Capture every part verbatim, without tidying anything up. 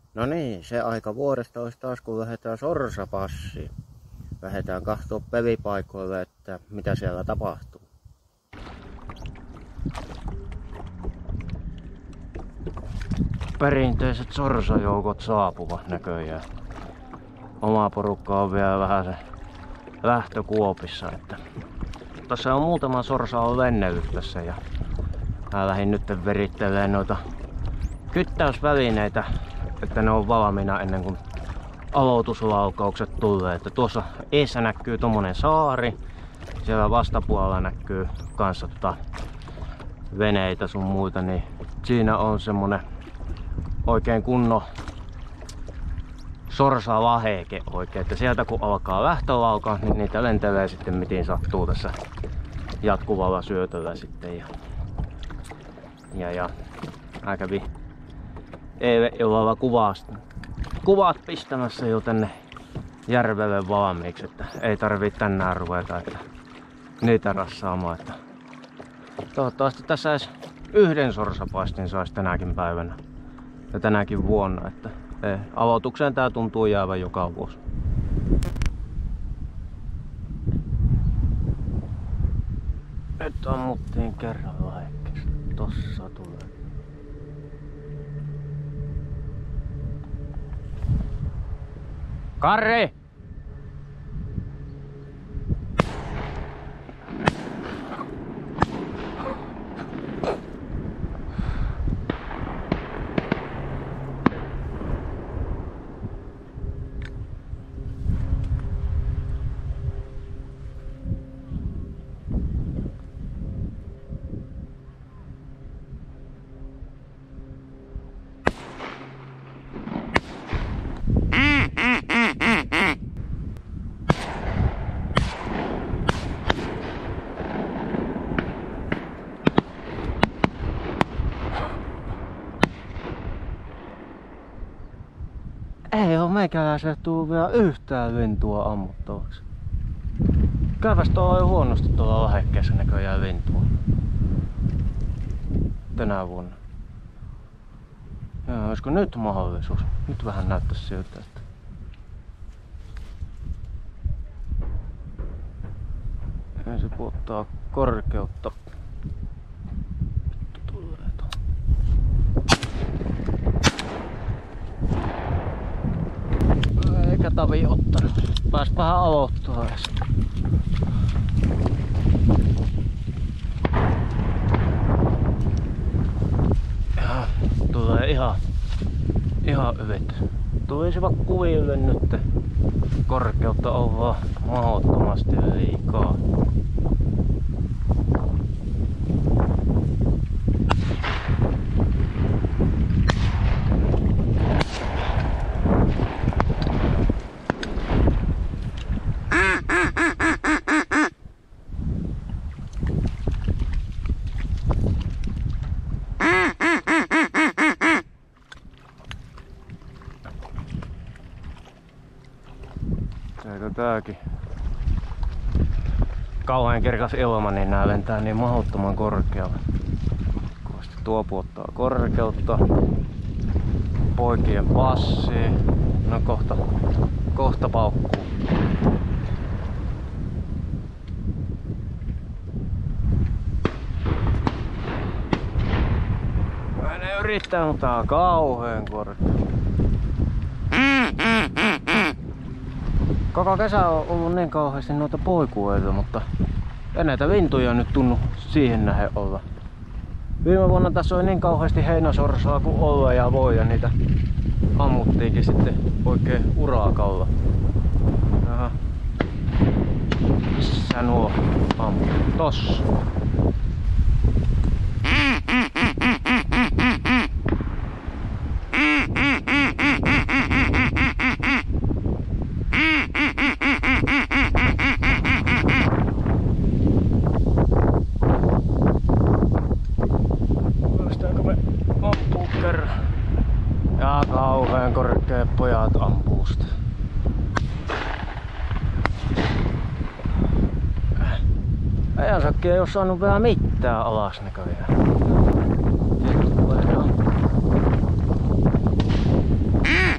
No niin, se aika vuodesta olisi taas kun lähdetään sorsapassiin. Lähdetään katsoa pevipaikoille, että mitä siellä tapahtuu. Perinteiset sorsajoukot saapuvat näköjään. Oma porukka on vielä vähän se lähtökuopissa. Että tässä on muutama sorsa on lennellyt tässä ja mä lähdin nyt verittelemään noita kyttäysvälineitä, että ne on valmiina ennen kuin aloituslaukaukset tulee. Että tuossa eessä näkyy tommonen saari. Siellä vastapuolella näkyy kanssa tota veneitä sun muita, niin siinä on semmonen oikein kunnon sorsalaheke oikein, että sieltä kun alkaa lähtölaukaus, niin niitä lentelee sitten miten sattuu tässä jatkuvalla syötöllä sitten. Ja, ja, ja mä kävin eilen illalla kuvasta, kuvat pistämässä jo tänne järvelle valmiiksi, että ei tarvii tänään ruveta että niitä rassaamaan. Että toivottavasti tässä edes yhden sorsapaistin saisi tänäkin päivänä ja tänäkin vuonna, että ei, aloitukseen tää tuntuu jäävän joka vuosi. Nyt ammuttiin kerran lähekkäs. Tossa tulee. Karri! Ei oo meikäläiselle tullut vielä yhtään lintua ammuttavaksi. Käypäs tuolla jo huonosti tuolla lähekkeessä näköjään lintua. Tänä vuonna. Joo, olisiko nyt mahdollisuus? Nyt vähän näyttäisi siltä, että ei se puottaa korkeutta. Vittu tulee tuo. Eikä tavi ottanut. Pääspähän aloittaa edes. Ja tulee ihan, ihan yvet. Tulisivat kuville nyt. Korkeutta on vaan mahdottomasti liikaa. Eikö tääkin kauhean kirkas ilma, niin nää lentää niin mahdottoman korkealle. Kovasti tuo puottaa korkeutta. Poikien passi. No kohta, kohta paukkuu. Mä en yrittää, mutta tää on kauhean korkea. Koko kesä on ollut niin kauheasti noita poikueita, mutta ei näitä lintuja nyt tunnu siihen nähden olla. Viime vuonna tässä oli niin kauheasti heinäsorsaa kuin olla ja voi ja niitä ammuttiinkin sitten oikein urakalla. Jaha. Missä nuo ammut? Tossa. Ja kauhean korkeat pojat ampuu sitä. Ajansakki ei oo saanut vielä mitään alas näköjään. Sieltä tulee ihan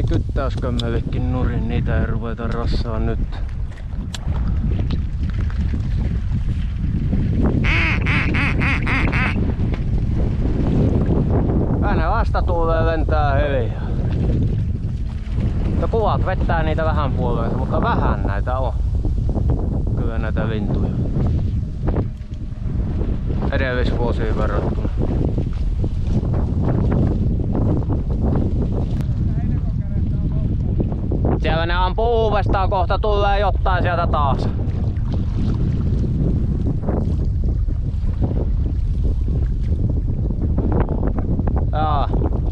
kyttäyskömmellekin nurin, niitä ei ruveta rassaa nyt. Aina vasta tuulee lentää hiljaa. Ja kuvat vettää niitä vähän puolueita, mutta vähän näitä on. Kyllä näitä lintuja. Edellisvuosiin verrattuna. Siellä ne ampuu uudestaan, kohta tulee jotain sieltä taas. Jaa.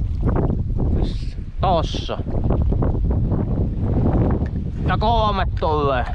Tossa. Ja kolme tulee.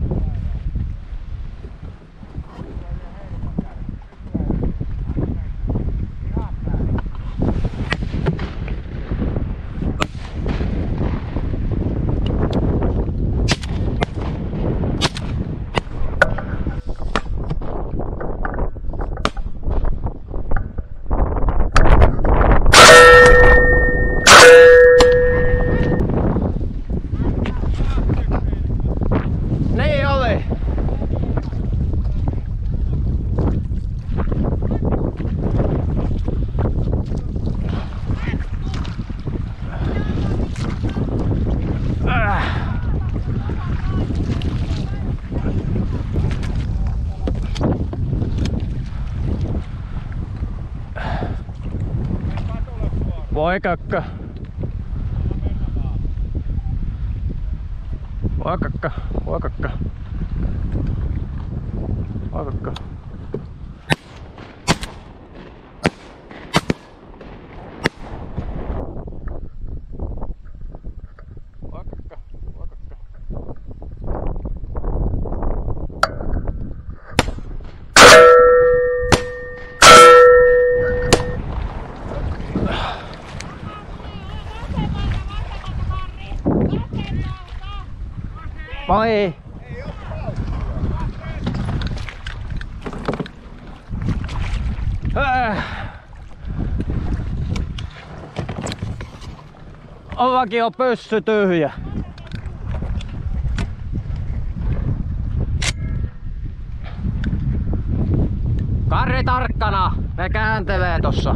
Voi kökkö. Voi kökkö, voi kökkö. Voi kökkö. Voi kökkö, voi kökkö. Moi! Äh. Ollakin on pössy tyhjä. Karri tarkkana, ne kääntelee tossa.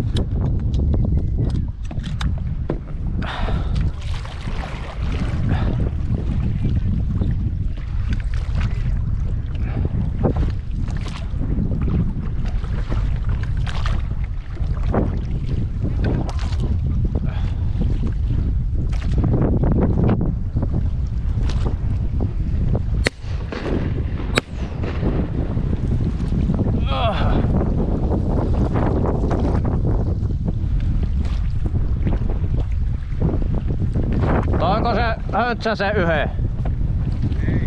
Toiko se höntsä se yhden? Ei.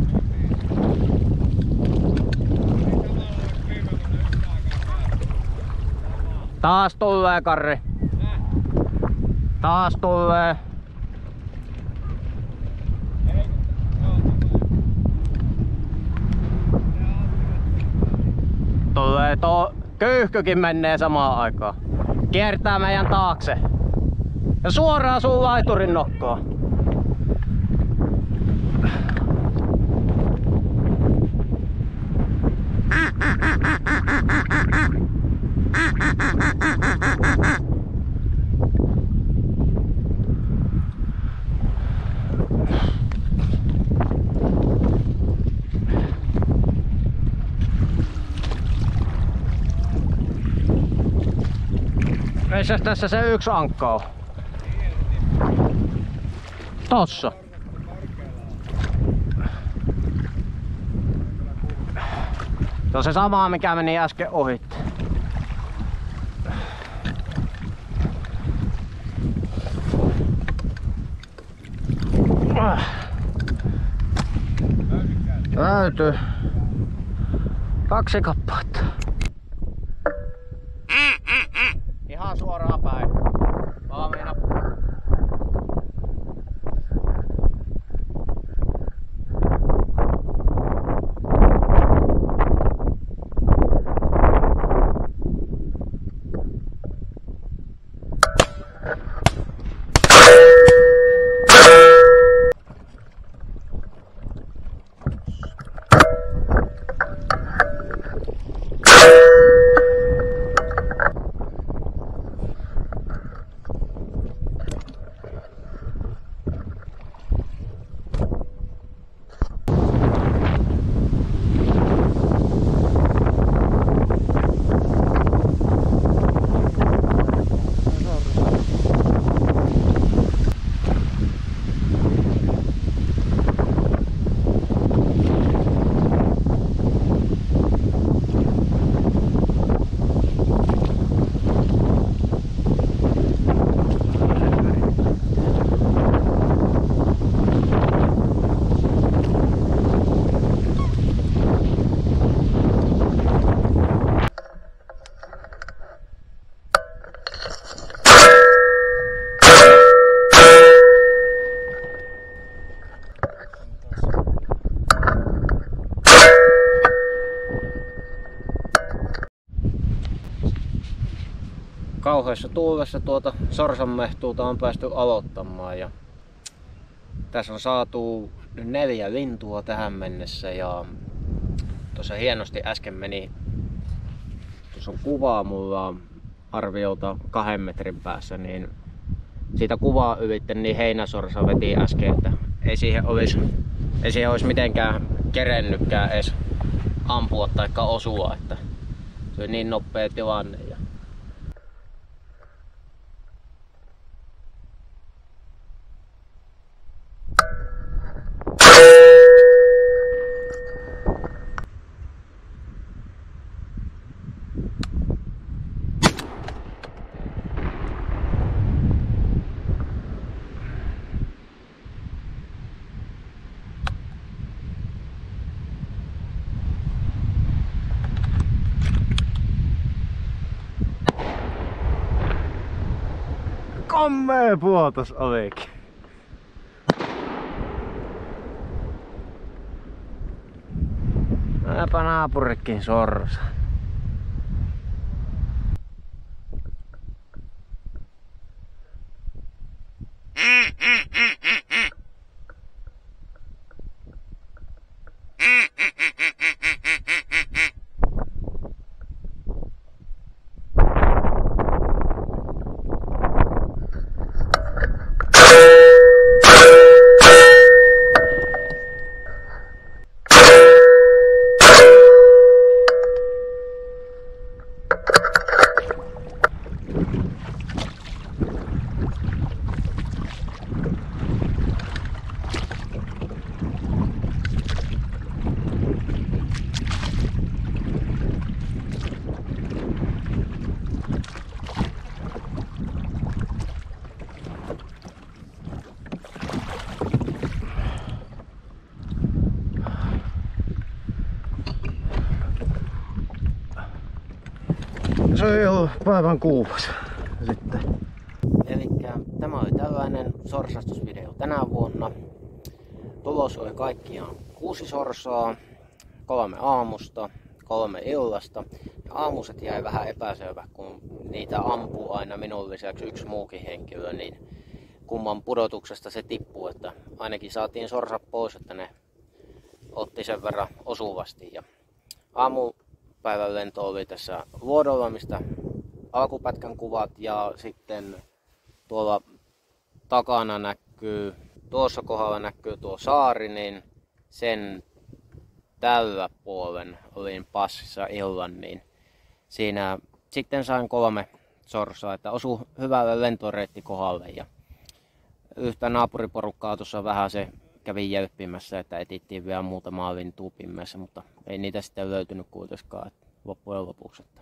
Taas tulee Karri. Taas tulee. Tulee tuo kyyhkykin menee samaan aikaan. Kiertää meidän taakse. Ja suoraan sun laiturin nokkaan. Missäs tässä se yksi ankka on? Tossa. Se on se sama, mikä meni äsken ohitte. Löytyy. Kaksi kappaletta. Ihan suoraan päin. Valmiina. kauheassa tuulessa tuota sorsanmehtuuta on päästy aloittamaan. Ja tässä on saatu neljä lintua tähän mennessä ja tuossa hienosti äsken meni, tuossa on kuvaa mulla arviolta kahden metrin päässä, niin siitä kuvaa ylitte niin heinäsorsa veti äsken, että ei siihen olisi, ei siihen olisi mitenkään kerennytkään edes ampua tai osua, että se oli niin nopea tilanne. Ja kommea puotos olikin. Näpä naapurikin sorsa. Se ei ollut päivän kuumas sitten. Elikkä tämä oli tällainen sorsastusvideo tänä vuonna. Tulos oli kaikkiaan kuusi sorsaa, kolme aamusta, kolme illasta. Ja aamuset jäi vähän epäselvä, kun niitä ampuu aina minun lisäksi yksi muukin henkilö, niin kumman pudotuksesta se tippuu, että ainakin saatiin sorsat pois, että ne otti sen verran osuvasti. Ja aamupäivän lento oli tässä Vuodolla, mistä alkupätkän kuvat, ja sitten tuolla takana näkyy, tuossa kohdalla näkyy tuo saari, niin sen tällä puolen olin passissa illan, niin siinä sitten sain kolme sorsaa, että osui hyvälle lentoreittikohdalle, ja yhtä naapuriporukkaa tuossa vähän se kävi jelppimässä, että etittiin vielä muutamaa lintua pimmeessä, mutta ei niitä sitten löytynyt kuitenkaan loppujen lopuksi. Että.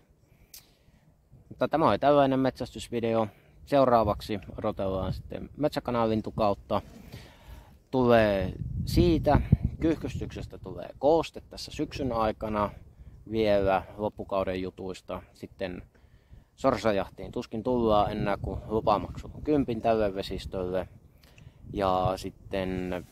Mutta tämä oli tällainen metsästysvideo. Seuraavaksi odotellaan sitten metsäkanalintukautta. Tulee siitä, kyyhkystyksestä tulee kooste tässä syksyn aikana vielä loppukauden jutuista. Sitten sorsajahtiin tuskin tullaan ennen kuin lupamaksu on kympin tälle vesistölle. Ja sitten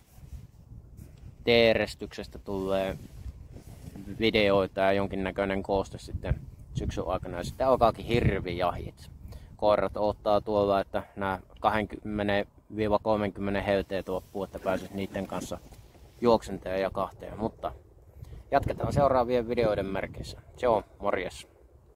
teerestyksestä tulee videoita ja jonkinnäköinen kooste sitten syksyn aikana. Ja sitten alkaakin hirvijahit. Koirat odottaa tuolla, että nämä kaksikymmentä kolmekymmentä helteet loppuu, että pääsisi niiden kanssa juoksenteen ja kahteen. Mutta jatketaan seuraavien videoiden merkeissä. Se on, morjes!